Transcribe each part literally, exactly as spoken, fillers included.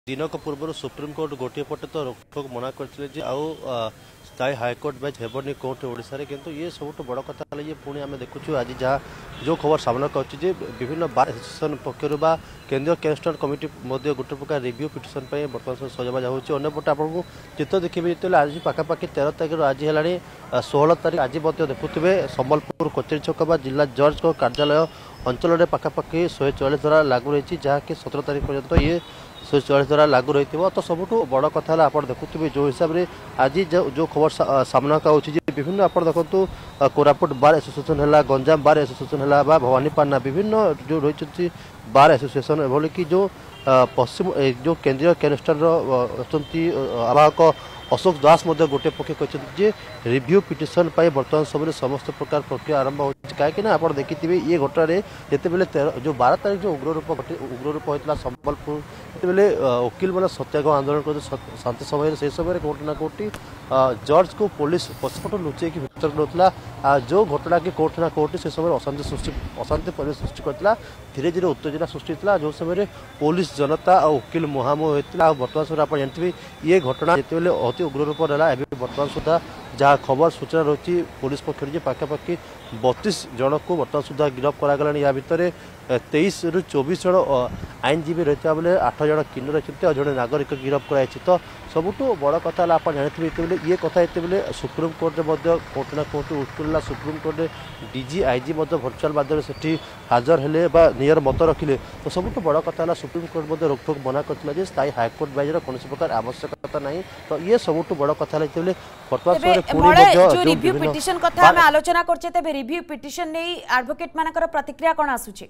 दिनक पूर्व सुप्रीमकोर्ट गोटे पटे तो रोकठोक मना करते स्थायी हाईकोर्ट बेंच हेबनी कोर्ट ओडिशा रे किंतु ये सब बड़ कथा ये पुणी आम देखुचु आज जहाँ जो खबर सामना कर विभिन्न बार एसोसिएशन पक्षर बा केंद्रीय कैंस्टर कमिटी गोटे प्रकार रिव्यू पिटिशन बर्तमान सजबाज होपटे आपको चित्र देखिए जो आज पाखापाखि तेरह तारीख आज है षोह तारीख आज देखुवे संबलपुर कचेरी छक जिला जज को कार्यालय अंचल पाखापाखि शहे चौलीस द्वारा लागू रही जहाँकि सतर तारीख पर्यंत ये शहे चौलीस द्वारा लागू रही तो सबुठ बड़ कथा आप देखुवे जो हिसाब से आज जो खबर सामना का विभिन्न आप देखो कोरापुट बार एसोसिएशन है गंजाम बार एसोसिएशन है भवानीपाटना विभिन्न जो रही बार एसोसिएशन एभली कि जो पश्चिम जो केंद्रीय कैंस्टर आवाहक अशोक दास गोटे पक्ष कहते रिव्यू पिटिशन बर्तमान समय समस्त प्रकार प्रक्रिया आरंभ हो कहीं आप देखिए ये घटना जिते जो बारह तारीख जो उग्र रूप उग्र रूप होता संबलपुर जिते वकिल मैंने सत्याग्रह आंदोलन करते शांति समय से समय कौटी ना कौटी जज को पुलिस पछपट लुचे भितर नौला जो घटना की कौटी ना कौटी से समय अशांति सृष्टि अशांति परिवेश सृष्टि करता धीरे धीरे उत्तेजना सृष्टि होता जो समय पुलिस जनता और वकिल मुहामुह होता बर्तमान समय आप जानते ये घटना जिते अति उग्र रूप है बर्तमान सुधा जहाँ खबर सूचना रही पुलिस पक्ष पाखापाखि बतीस जन को बर्तमान सुधा गिरफ्त करागला या भितर तेईस रु चौबीस जन आईनजीवी रही बेले आठ जन किन्नर रही और जड़े नागरिक गिरफ्त कराई तो सबुठ बड़ कथा आप जानते ये ये कथा ये सुप्रीमकोर्ट कौटी ना कौटी उठूला सुप्रीमकोर्ट डीजी आईजी भर्चुआल माध्यम से हाजर हेले नियर मत रखिले तो सबुठ बड़ कथा सुप्रीमकोर्ट रोकठोक मना करता स्थायी हाईकोर्ट बेंचर कौन प्रकार आवश्यकता नहीं तो ये सबुठ बड़ कथा बर्तमान रिव्यू पिटिशन कथा हम आलोचना करछे तबे रिव्यू पिटिशन नै एडवोकेट मानकर प्रतिक्रिया कोन आसुछे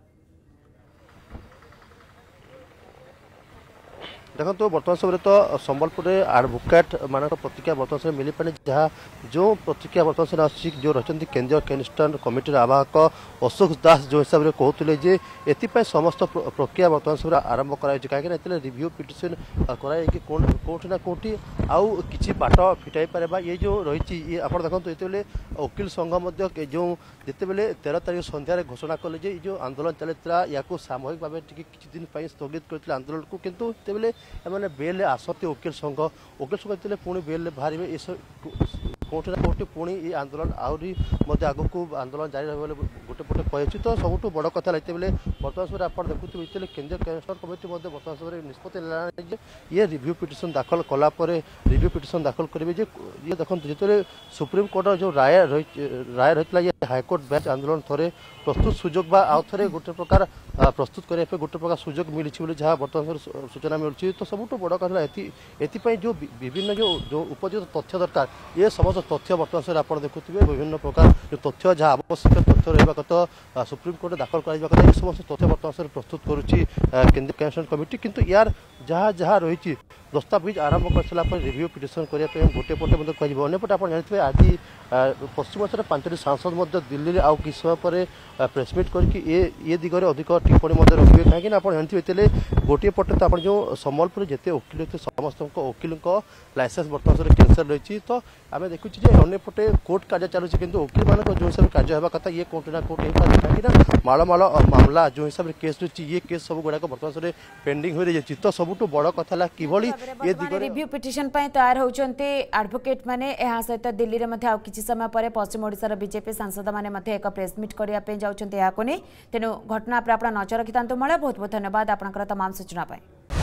देखो तो बर्तमान समय तो संबलपुर एडवोकेट मान प्रतिक्रिया बर्तमान समय मिली पाने जहाँ जो प्रतिक्रिया बर्तमान समय आस जो रही केंद्रीय कैंस्टर कमिटी आवाहक अशोक दास जो हिसाब से कहते एपाई समस्त प्रक्रिया बर्तमान समय आरंभ कराई कहीं रिव्यू पिटिशन कराई कौटी ना कौटी आउ कि बाट फिटाई पारे ये जो रही ये आप देखो ये वकिल संघ जो जिते बेले तेरह तारीख सन्धार घोषणा कले जो आंदोलन चलता या सामूहिक भाव किसी दिन स्थगित करते आंदोलन को कितु बेले एमाने बेल आसती वकिल संघ वकिल संघ जिते पुणी बेल बाहर कौटी ना कौटी पुणी ये आंदोलन आहरी आग को आंदोलन जारी रहा गोटे पटे कही तो सबुठ बड़ कथा लगते बेले बर्तमान समय आप देखुए केंद्रीय कैंस्टर कमिटी बर्तमान समय निष्पत्ति ये रिव्यू पिटिशन दाखल कलापर रिव्यू पिटिशन दाखल करेंगे ये देखो जिते सुप्रीमकोर्ट जो राय राय रही ये हाईकोर्ट बेंच आंदोलन थे प्रस्तुत सुजोग आउ थे गोटे प्रकार प्रस्तुत करने गोटे प्रकार सुजोग मिली जहाँ बर्तमान सूचना मिलूँ तो सबुठ बड़ कथा एपाई जो विभिन्न जो जो उपयुक्त तथ्य दरकार ये समस्त तथ्य बर्तमान समय आप देखुए विभिन्न प्रकार जो तथ्य जहाँ आवश्यक तथ्य रहा कथा सुप्रीमकोर्ट दाखल करा ये समस्त तथ्य बर्तमान समय प्रस्तुत करुच्ची केंद्रीय कैंस्टर कमिटी किंतु यार जहाँ जहाँ रही दस्तावेज आरंभ कर सारा रिव्यू पिटिशन करने गोटे पटे कह अंपटे आप जानते आज पश्चिम ओडिशा पांचटी सांसद दिल्ली में आउ किस समय पर प्रेसमिट करके ये दिगरे अधिक टिप्पणी रखिए कहीं आप जानते गोटे पटे तो आप जो संबलपुर जिते वकिल थे समस्त वकिल लाइसेंस बर्तमान समय कैंसल रही तो आम देखुचे अंपटे कोर्ट कार्य चलुचे कि वकिल मान जो हिसाब से कार्य होगा कथा ये कौटी ना कौटी कहीं माड़ माड़ मामला जो हिसाब से केस रही ये केस सब गुड़ाक बर्तमान समय पेंडिंग हो रही तो सबुठ बड़ कथा किभली ये दिगरे रिव्यू पिटिशन तैयार होचंते एडवोकेट माने एहा सहित दिल्ली रे मध्ये आ किछि समय पर पश्चिम ओडिसा बीजेपी सांसद माने मध्ये एक प्रेस मीट करिया पे जाउचंते याको ने तेनु घटना पर आपण नजर रखितांतो मळे बहुत बहुत धन्यवाद आपनकर तमाम सूचना पाए।